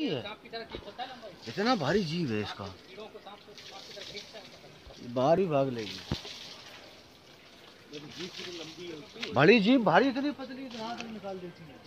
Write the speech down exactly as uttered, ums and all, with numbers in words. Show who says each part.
Speaker 1: है, इतना भारी जीव है इसका, बाहर ही भाग लेगी। बड़ी जीभ भारी, इतनी पतली हाथ में निकाल देती है।